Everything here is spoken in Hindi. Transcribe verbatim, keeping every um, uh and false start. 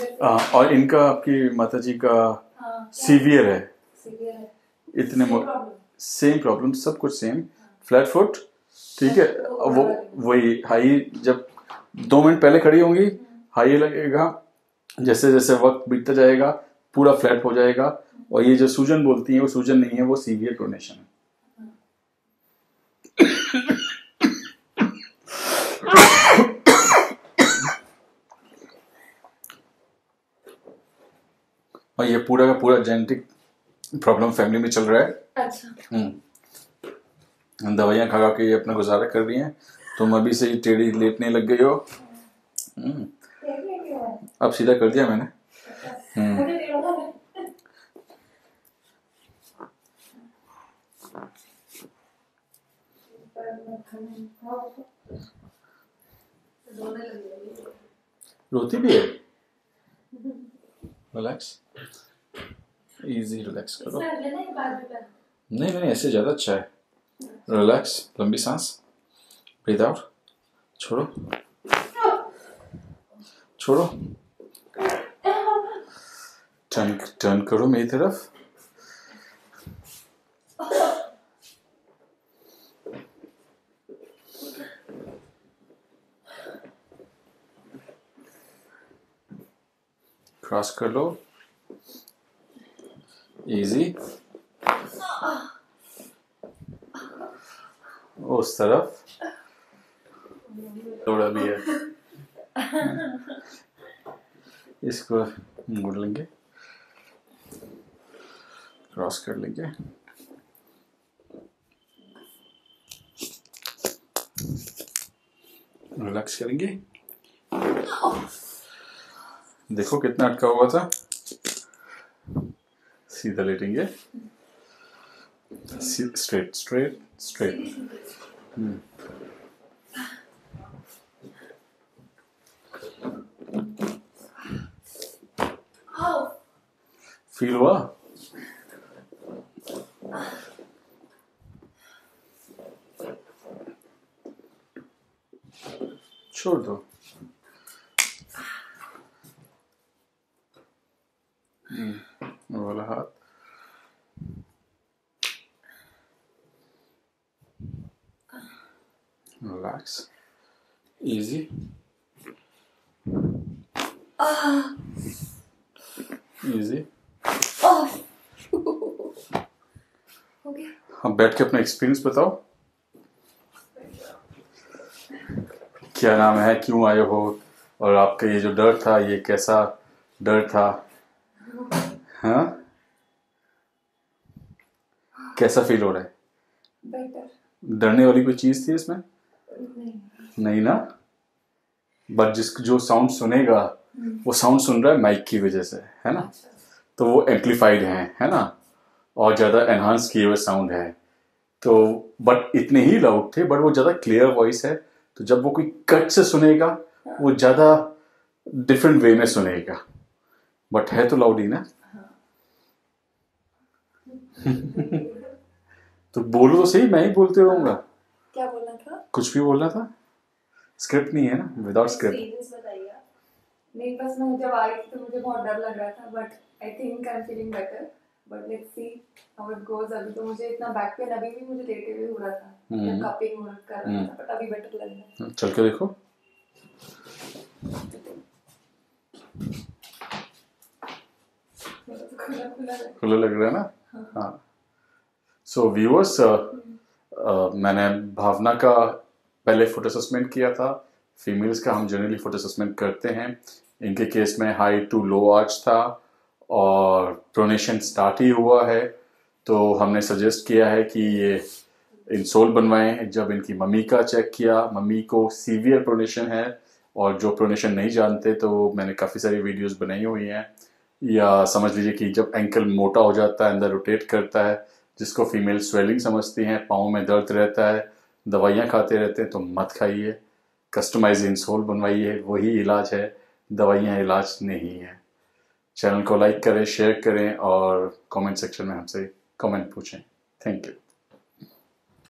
आ, और इनका आपकी माता जी का सीवियर है, इतने सेम प्रॉब्लम, सब कुछ सेम, फ्लैट फुट, ठीक है। वो वही हाई, जब दो मिनट पहले खड़ी होंगी हाई लगेगा, जैसे जैसे वक्त बीतता जाएगा पूरा फ्लैट हो जाएगा। और ये जो सूजन बोलती है वो सूजन नहीं है, वो सीवियर प्रोनेशन है। और ये पूरा का पूरा जेनेटिक प्रॉब्लम फैमिली में चल रहा है। अच्छा। हम्म, दवाइयाँ खा खा के ये अपना गुजारा कर रही हैं। तुम अभी से ही टेढ़ी लेटने लग गई हो। हम्म, अब सीधा कर दिया मैंने। हम्म, रोती भी है। रिलैक्स, इजी, रिलैक्स करो। नहीं नहीं, ऐसे ज़्यादा अच्छा है। रिलैक्स, लंबी सांस, ब्रीथ आउट, छोड़ो छोड़ो, टर्न टर्न करो मेरी तरफ। क्रॉस कर लो, इजी, उस तरफ थोड़ा भी है, इसको मोड़ लेंगे, क्रॉस कर लेंगे, रिलैक्स करेंगे। देखो कितना अटका हुआ था, सीधा लेटेंगे, स्ट्रेट स्ट्रेट स्ट्रेट। फील हुआ? छोड़ दो। वाला हाथ, रिलैक्स, इजी, इजी। अब बैठ के अपना एक्सपीरियंस बताओ, क्या नाम है, क्यों आए हो, और आपका ये जो डर था ये कैसा डर था? हाँ, कैसा फील हो रहा है? बेटर। डरने वाली कोई चीज थी इसमें? नहीं, नहीं ना, बट जिस जो साउंड सुनेगा वो साउंड सुन रहा है माइक की वजह से, है ना, तो वो एम्पलीफाइड है है ना, और ज़्यादा एनहांस किए हुए साउंड है। तो बट इतने ही लाउड थे, बट वो ज़्यादा क्लियर वॉइस है, तो जब वो कोई कट से सुनेगा वो ज़्यादा डिफरेंट वे में सुनेगा, बट है तो लाउड ही ना। तो बोलो तो सही, मैं ही बोलते रहूंगा। क्या बोलना था? कुछ भी बोलना था, स्क्रिप्ट नहीं है ना, विदाउट स्क्रिप्ट। नहीं, बस मैं जब आई थी तो मुझे बहुत डर लग रहा था, but I think I am feeling better, but let's see how it goes. अभी तो मुझे इतना बैक पेन अभी भी मुझे लेटे हुए हो रहा था, या कपिंग हो कर रहा था, बट अभी बेटर लग रहा है। चल के देखो, खुला खुला खुला लग रहा है ना। हाँ, सो व्यूअर्स, मैंने भावना का पहले फुट असेसमेंट किया था। फीमेल्स का हम जनरली फुट असेसमेंट करते हैं। इनके केस में हाई टू लो आर्च था और प्रोनेशन स्टार्ट ही हुआ है, तो हमने सजेस्ट किया है कि ये इंसोल बनवाएं। जब इनकी मम्मी का चेक किया, मम्मी को सीवियर प्रोनेशन है, और जो प्रोनेशन नहीं जानते तो मैंने काफ़ी सारी वीडियोस बनाई हुई हैं। या समझ लीजिए कि जब एंकल मोटा हो जाता है, अंदर रोटेट करता है, जिसको फीमेल स्वेलिंग समझती हैं, पाँव में दर्द रहता है, दवाइयाँ खाते रहते हैं, तो मत खाइए, कस्टमाइज इंसोल बनवाइए, वही इलाज है, दवाइयाँ इलाज नहीं है। चैनल को लाइक करें, शेयर करें और कमेंट सेक्शन में हमसे कमेंट पूछें। Thank you.